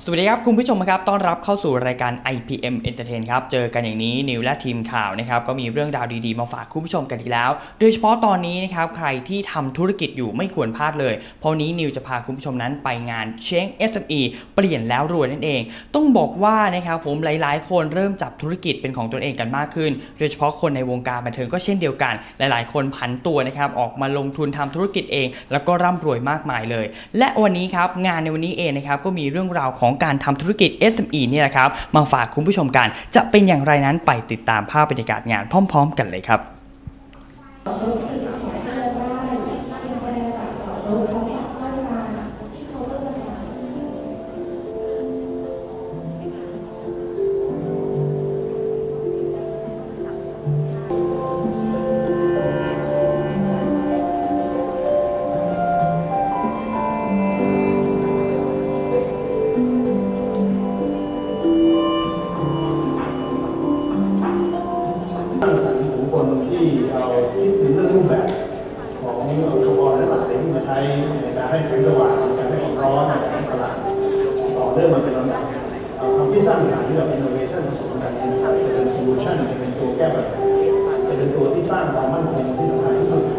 สวัสดีครับคุณผู้ชมครับต้อนรับเข้าสู่รายการ IPM Entertain ครับเจอกันอย่างนี้นิวและทีมข่าวนะครับก็มีเรื่องราวดีๆมาฝากคุณผู้ชมกันอีกแล้วโดยเฉพาะตอนนี้นะครับใครที่ทำธุรกิจอยู่ไม่ควรพลาดเลยเพราะนี้นิวจะพาคุณผู้ชมนั้นไปงาน Change SME เปลี่ยนแล้วรวยนั่นเองต้องบอกว่านะครับผมหลายๆคนเริ่มจับธุรกิจเป็นของตนเองกันมากขึ้นโดยเฉพาะคนในวงการบันเทิงก็เช่นเดียวกันหลายๆคนผันตัวนะครับออกมาลงทุนทำธุรกิจเองแล้วก็ร่ำรวยมากมายเลยและวันนี้ครับงานในวันนี้เองนะครับก็มีเรื่องราวของการทำธุรกิจ SME นี่แหละครับมาฝากคุณผู้ชมกันจะเป็นอย่างไรนั้นไปติดตามภาพบรรยากาศงานพร้อมๆกันเลยครับที่เราคิดถึงเรื่องรูปแบบของอุปกรณ์และหลายที่มาใช้ในการให้แสงสว่างในการให้ความร้อนในการตลาดต่อเนื่องมาเป็นลำดับความที่สร้างสรรค์ที่แบบ innovation ผสมกันจะเป็น solution จะเป็นตัวแก้ปัญหาจะเป็นตัวที่สร้างความมั่นคงที่สำคัญที่สุด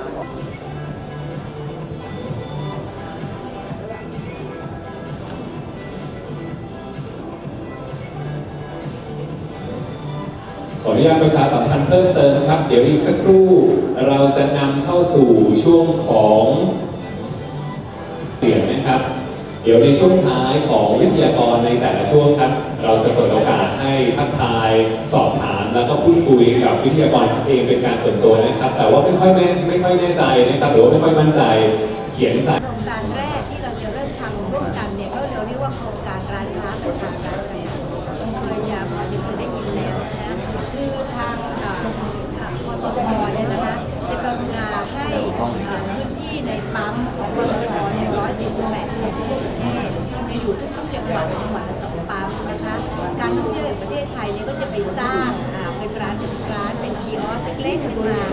ขออนุญาตประชาสัมพันธ์เพิ่มเติมครับเดี๋ยวอีกสักครู่เราจะนำเข้าสู่ช่วงของเสียงนะครับเดี๋ยวในช่วงท้ายของวิทยากรในแต่ละช่วงครับเราจะเปิดโอกาสให้ทักทายสอบถามแล้วก็พูดคุยกับวิทยากรเองเป็นการส่วนตัวนะครับแต่ว่าไม่ค่อยแน่ใจนะครับหรือว่าไม่ค่อยมั่นใจเขียนใส่โครงการแรกที่เราจะเริ่มทำร่วมกันเนี่ยก็เราเรียกว่าโครงการร้านค้าประชารัฐเคยจะพอจะได้ยินแล้วนะคือทางปตทเนี่ยนะคะจะกรุณาให้พื้นที่ในปั๊มของปตทเนี่ย148แห่งทั่วประเทศจะอยู่ทุกจังหวัดละ2ปั๊มนะคะการท่องเที่ยวแห่งประเทศไทยเนี่ยก็จะไปสร้างเป็นร้านเป็นคีออสเล็กๆขึ้นมา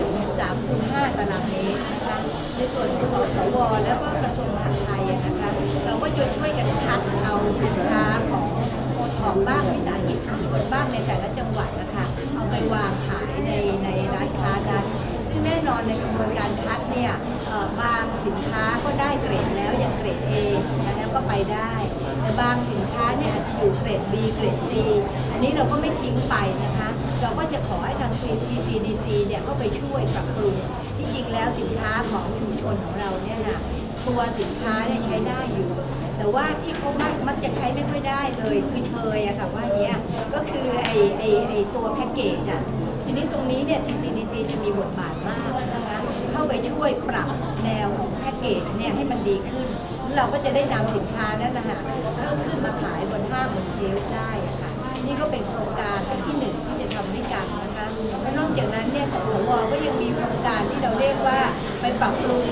3-5 ตารางเมตรนะคะในส่วนของสวแล้วก็กระทรวงมหาดไทยนะคะเราก็จะช่วยกันคัดเอาสินค้าของโอท็อปบ้างวิสาหกิจชุมชนบ้างในแต่ละจังหวัดนะคะเอาไปวางขายในร้านค้านั้นซึ่งแน่นอนในกระบวนการคัดเนี่ยบางสินค้าก็ได้เกรดแล้วอย่างเกรด A แล้วก็ไปได้แต่บางสินค้าเนี่ยอาจจะอยู่เกรด B เกรด C อันนี้เราก็ไม่ทิ้งไปนะคะเราก็จะขอให้ทาง TCDC เนี่ยก็ไปช่วยปรับปรุงที่จริงแล้วสินค้าของชุมชนของเราเนี่ยนะตัวสินค้าเนี่ยใช้ได้อยู่แต่ว่าที่เขามักจะใช้ไม่ค่อยได้เลยคือเชยอะค่ะว่าอย่างเงี้ยก็คือไอตัวแพ็กเกจอะทีนี้ตรงนี้เนี่ย TCDC จะมีบทบาทมากนะคะเข้าไปช่วยปรับแนวของแพ็กเกจเนี่ยให้มันดีขึ้นเราก็จะได้นำสินค้านั้นนะคะขึ้นมาขายบนห้างบนเชลฟ์ได้อะค่ะนี่ก็เป็นโครงการที่1ที่จะทำด้วยกันนะคะและนอกจากนั้นเนี่ยสสวก็ยังมีโครงการที่เราเรียกว่าไปปรับปรุง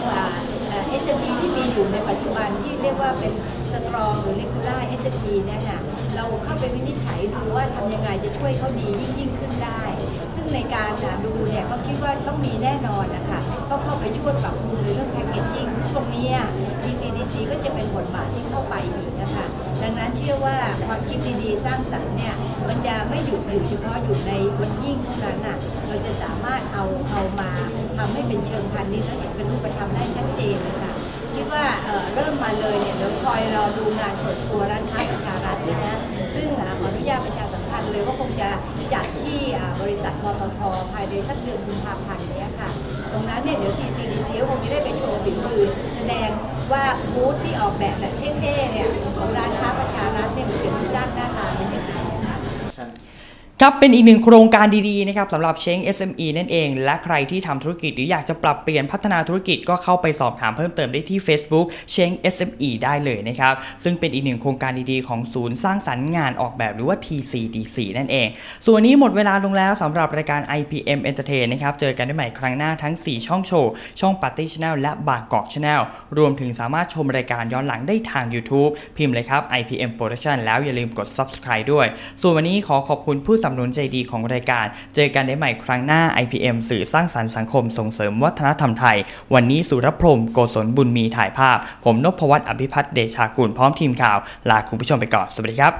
SME ที่มีอยู่ในปัจจุบันที่เรียกว่าเป็นสตรองหรือเรกูล่า SME เนี่ยค่ะเราเข้าไปวินิจฉัยดูว่าทำยังไงจะช่วยเขาดียิ่งขึ้นได้ซึ่งในการดูเนี่ยก็คิดว่าต้องมีแน่นอนนะคะก็เข้าไปช่วยปรับปรุงในเรื่องแพคเกจจิ้งซึ่งตรงนี้ TCDC ก็จะเป็นบทบาทที่เข้าไปอีกนะคะดังนั้นเชื่อว่าความคิดดีๆสร้างสรรค์เนี่ยมันจะไม่หยุดอยู่เฉพาะอยู่ในบนยิ่งเท่านั้นน่ะเราจะสามารถเอามาทำให้เป็นเชิงพาณิชย์และเห็นเป็นรูปธรรมได้ชัดเจนนะคะคิดว่าเริ่มมาเลยเนี่ยเดี๋ยวคอยรอดูงานเปิดตัวร้านค้าประชารัฐนะซึ่งขออนุญาตประชาสัมพันธ์เลยว่าคงจะจัดที่บริษัทปตทภายในสักเดือนกุมภาพันธ์นี้ค่ะตรงนั้นเนี่ยเดี๋ยว TCDC คงจะได้ไปโชว์ฝีมือแสดงว่าบูธที่ออกแบบเท่ๆเนี่ยของร้านค้าประชารัฐเนี่ยมันเป็นรูปร่างหน้าตาเป็นยังไงครับเป็นอีกหนึ่งโครงการดีๆนะครับสำหรับ Change SME นั่นเองและใครที่ทำธุรกิจหรืออยากจะปรับเปลี่ยนพัฒนาธุรกิจก็เข้าไปสอบถามเพิ่มเติมได้ที่ Facebook Change SME ได้เลยนะครับซึ่งเป็นอีกหนึ่งโครงการดีๆของศูนย์สร้างสรรค์งานออกแบบหรือว่า TCDC นั่นเองส่วนนี้หมดเวลาลงแล้วสำหรับรายการ IPM Entertain นะครับเจอกันได้ใหม่ครั้งหน้าทั้ง4ช่องโชว์ช่อง Party Channel และบางกอก Channel รวมถึงสามารถชมรายการย้อนหลังได้ทาง YouTube พิมพ์เลยครับ IPM Production แล้วอย่าลืมกด Subscribe ด้วยส่วนวันนี้ขอขอบคุณผู้สนับสนุนใจดีของรายการเจอกันได้ใหม่ครั้งหน้า IPM สื่อสร้างสรรค์สังคมส่งเสริมวัฒนธรรมไทยวันนี้สุรพรหมโกศลบุญมีถ่ายภาพผมนพวัฒน์อภิพัฒน์เดชากุลพร้อมทีมข่าวลาคุณผู้ชมไปก่อนสวัสดีครับ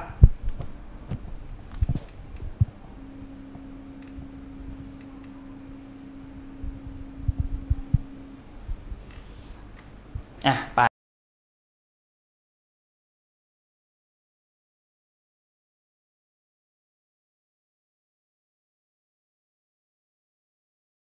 ไป